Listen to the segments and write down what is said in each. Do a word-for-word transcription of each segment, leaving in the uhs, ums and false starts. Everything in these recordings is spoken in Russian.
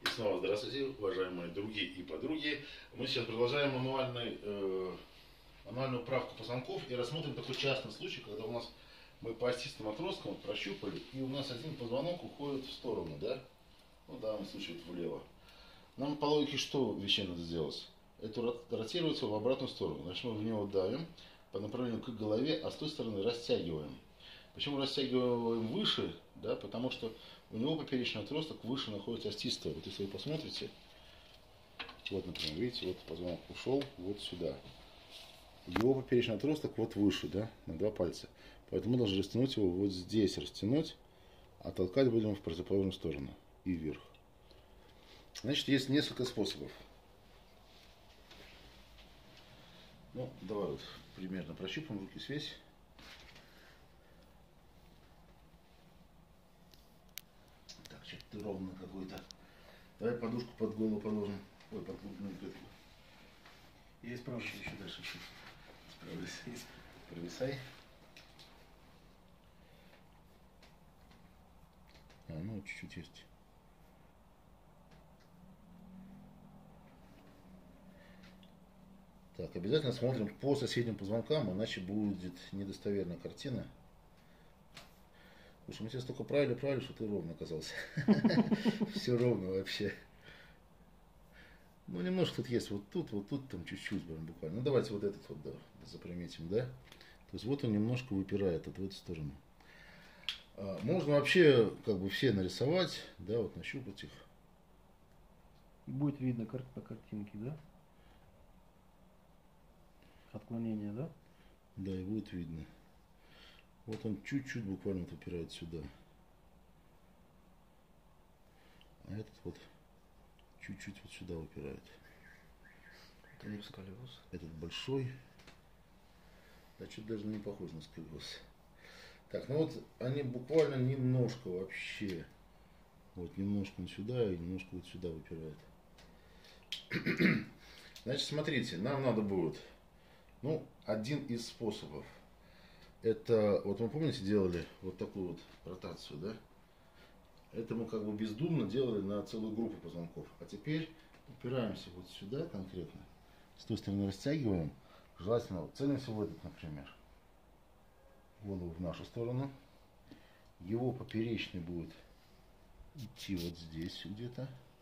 И снова здравствуйте, уважаемые други и подруги. Мы сейчас продолжаем мануальный, э, мануальную правку позвонков и рассмотрим такой частный случай, когда у нас мы по остистым отросткам прощупали, и у нас один позвонок уходит в сторону, да? Ну, в данном случае влево. Нам по логике что вещей надо сделать? Это ротируется в обратную сторону. Значит, мы в него давим по направлению к голове, а с той стороны растягиваем. Почему растягиваем выше? Да, потому что у него поперечный отросток выше находится остистая. Вот если вы посмотрите, вот, например, видите, вот позвонок ушел вот сюда. Его поперечный отросток вот выше, да, на два пальца. Поэтому мы должны растянуть его вот здесь, растянуть, а толкать будем в противоположную сторону и вверх. Значит, есть несколько способов. Ну, давай вот примерно прощупаем, руки свесь. Так, что-то ровно какой-то. Давай подушку под голову положим. Ой, под клубную клетку. Я исправлюсь еще дальше. Исправлюсь. Провисай. А, ну, чуть-чуть есть. Так, обязательно смотрим по соседним позвонкам, иначе будет недостоверная картина. Слушай, мы тебя столько правили, правили, что ты ровно оказался. Все ровно вообще. Ну, немножко тут есть, вот тут, вот тут, там чуть-чуть, буквально. Ну, давайте вот этот вот, да, заприметим, да. То есть вот он немножко выпирает вот в эту сторону. Можно вообще, как бы, все нарисовать, да, вот нащупать их. Будет видно по картинке, да? Отклонение, да? Да, и будет видно. Вот он чуть-чуть буквально вот упирает сюда. А этот вот чуть-чуть вот сюда упирает. Это не сколиоз. Этот большой. Да, что-то даже не похож на сколиоз. Так, ну вот они буквально немножко вообще. Вот немножко он сюда и немножко вот сюда выпирает. Значит, смотрите, нам надо будет, ну, один из способов. Это, вот вы помните, делали вот такую вот ротацию, да? Это мы как бы бездумно делали на целую группу позвонков. А теперь упираемся вот сюда конкретно. С той стороны растягиваем. Желательно вот целимся в этот, например. Голову в нашу сторону. Его поперечный будет идти вот здесь где-то.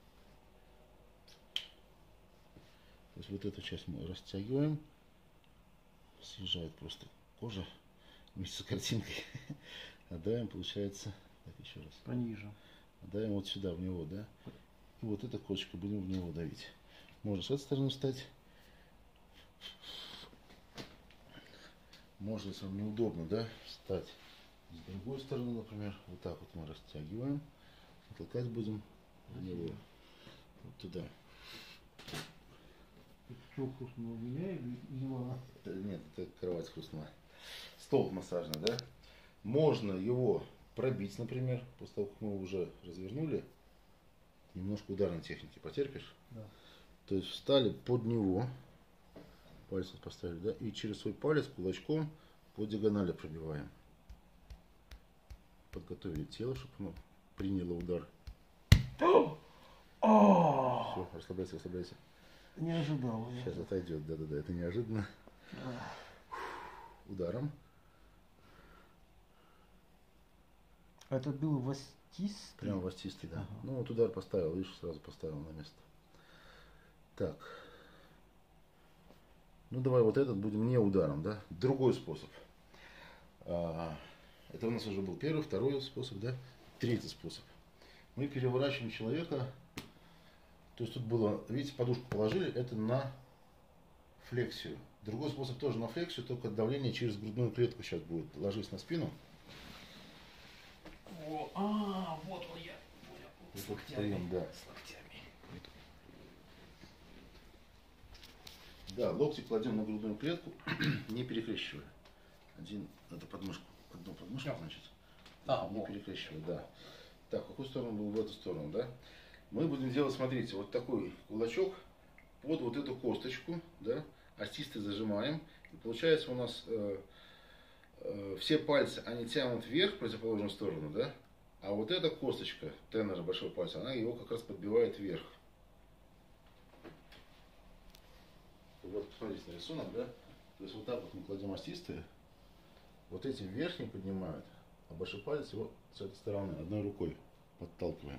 То есть вот эту часть мы растягиваем. Съезжает просто кожа вместе с картинкой. А давим, получается, так еще раз. Пониже. Давим вот сюда, в него, да. И вот эта кочка будем в него давить. Можно с этой стороны встать. Можно, если вам неудобно, да, встать с другой стороны, например. Вот так вот мы растягиваем. И толкать будем в него. Вот туда. Что хрустнуло у меня или его? Нет, это кровать хрустнула. Стол массажный, да? Можно его пробить, например, после того, как мы его уже развернули. Немножко ударной техники потерпишь? Да. То есть встали под него. Палец поставили, да? И через свой палец кулачком по диагонали пробиваем. Подготовили тело, чтобы оно приняло удар. Все, расслабляйся, расслабляйся. Не ожидал. Сейчас отойдет, да-да-да, это неожиданно. Ударом. Это был востистый? Прям востистый, да. Ага. Ну вот удар поставил, видишь, сразу поставил на место. Так. Ну давай вот этот будем не ударом, да. Другой способ. А, это у нас уже был первый, второй способ, да. Третий способ. Мы переворачиваем человека. То есть тут было, видите, подушку положили, это на флексию. Другой способ тоже на флексию, только давление через грудную клетку сейчас будет. Ложись на спину. О, а, вот он я. Вот с локтями. стоим, да. С локтями. Да, локти кладем на грудную клетку, не перекрещивая. Один, это подмышку, одну подмышку, значит. А, не перекрещивая, да. Так, в какую сторону был? В эту сторону, да? Мы будем делать, смотрите, вот такой кулачок под вот эту косточку, да, остистой зажимаем. И получается у нас э, э, все пальцы, они тянут вверх в противоположную сторону, да, А вот эта косточка тенора большого пальца, она его как раз подбивает вверх. Вот посмотрите на рисунок, да? То есть вот так вот мы кладем остистые, вот эти верхние поднимают, а большой палец его с этой стороны одной рукой подталкиваем.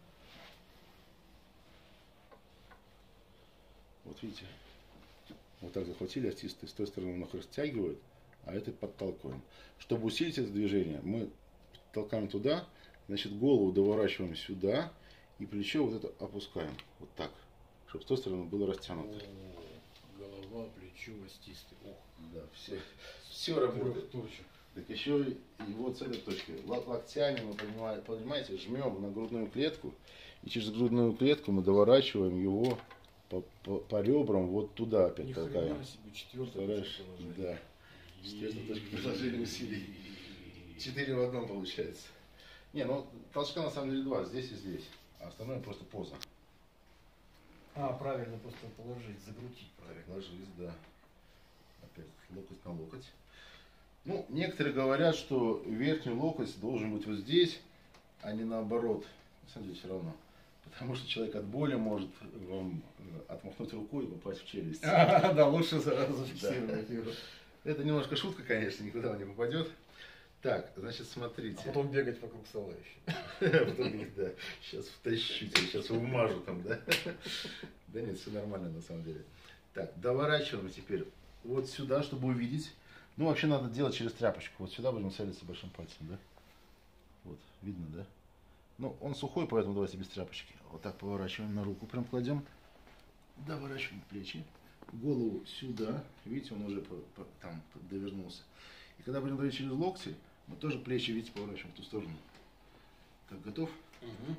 Вот видите, вот так захватили остистые, с той стороны он их растягивает, а это подталкиваем. Чтобы усилить это движение, мы толкаем туда, значит голову доворачиваем сюда и плечо вот это опускаем, вот так, чтобы с той стороны было растянуто. Голова, плечо, остистый. Ох, да, все, все работает. Точек. Так еще и вот с этой точки. Локтями мы, понимаете, жмем на грудную клетку, и через грудную клетку мы доворачиваем его по, по, по ребрам вот туда опять Ни толкаем. хрена себе, четвертая точка положения. Да. Четвертая точка приложения усилий. Четыре в одном получается. Не, ну толчка на самом деле два, здесь и здесь. А остальное просто поза. А, правильно, просто положить, закрутить правильно. Ложись, да. Опять локоть на локоть. Ну, некоторые говорят, что верхний локоть должен быть вот здесь, а не наоборот. На самом деле все равно. Потому что человек от боли может вам отмахнуть рукой и попасть в челюсть. А, да, лучше зафиксировать его. Это немножко шутка, конечно, никуда он не попадет. Так, значит, смотрите. А потом бегать вокруг стола еще. Потом, да, сейчас втащу тебя, сейчас умажу там, да? Да нет, все нормально на самом деле. Так, доворачиваем теперь вот сюда, чтобы увидеть. Ну, вообще надо делать через тряпочку. Вот сюда будем целиться большим пальцем, да? Вот, видно, да? Ну, он сухой, поэтому давайте без тряпочки. Вот так поворачиваем, на руку прям кладем. Доворачиваем плечи. Голову сюда. Видите, он уже по, по, там довернулся. И когда будем давить через локти, мы тоже плечи, видите, поворачиваем в ту сторону. Так, готов? Угу.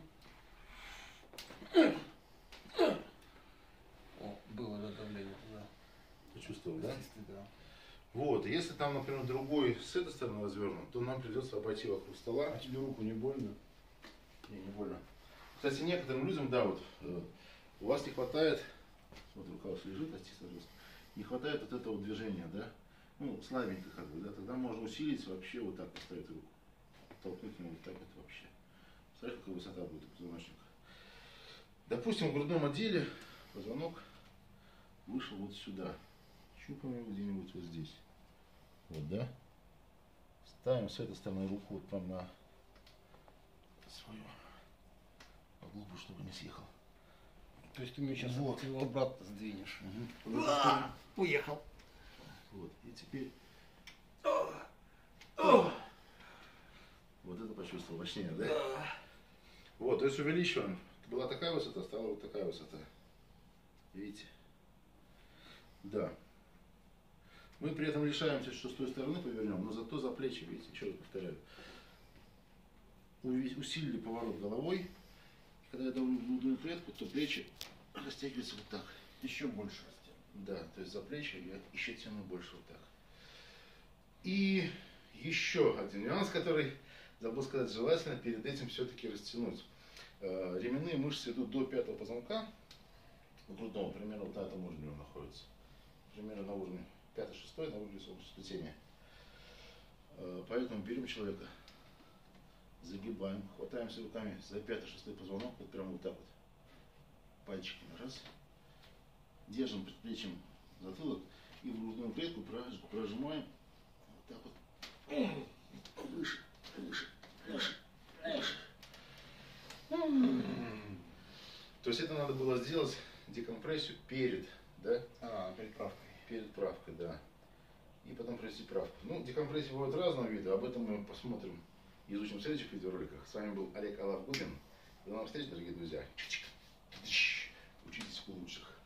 О, было да, давление туда. Почувствовал, да? Чистый, да. Вот, если там, например, другой с этой стороны развернут, то нам придется обойти вокруг стола. А тебе руку не больно? Не, не больно. Кстати, некоторым людям, да, вот, э, у вас не хватает, вот рука у вас лежит, остистая жестко, не хватает от этого движения, да? Ну, слабенько как бы, да, тогда можно усилить вообще вот так поставить руку. Толкнуть его вот так вот вообще. Смотрите, какая высота будет у позвоночника. Допустим, в грудном отделе позвонок вышел вот сюда. Щупаем его где-нибудь вот здесь. Вот, да? Ставим с этой стороны руку вот прям на свою глубу, чтобы не съехал. То есть ты мне сейчас Вот. его обратно сдвинешь. Угу. Уехал. Вот, и теперь... Вот это почувствовал мощнее, да? Вот, то есть увеличиваем. Была такая высота, стала вот такая высота. Видите? Да. Мы при этом решаемся, что с той стороны повернем, но зато за плечи, видите, еще раз повторяю. Усилили поворот головой. И когда я давлю в грудную клетку, то плечи растягиваются вот так. Еще больше растянут. Да, то есть за плечи я еще тяну больше вот так. И еще один нюанс, который забыл сказать, желательно перед этим все-таки растянуть. Ременные мышцы идут до пятого позвонка, грудного, примерно вот на этом уровне он находится. Примерно на уровне пятый-шестой, на уровне сплетения. Поэтому берем человека, загибаем, хватаемся руками за пятый-шестой позвонок, вот прямо вот так вот, пальчиками, раз. Держим предплечьем затылок и в грудную клетку прожимаем вот так вот, выше, выше, выше, выше. То есть это надо было сделать декомпрессию перед, да? А, перед правкой. Перед правкой, да. И потом провести правку. Ну, декомпрессии бывают разного вида, об этом мы посмотрим, изучим в следующих видеороликах. С вами был Олег Алавгудин. До новых встреч, дорогие друзья. Учитесь у лучших.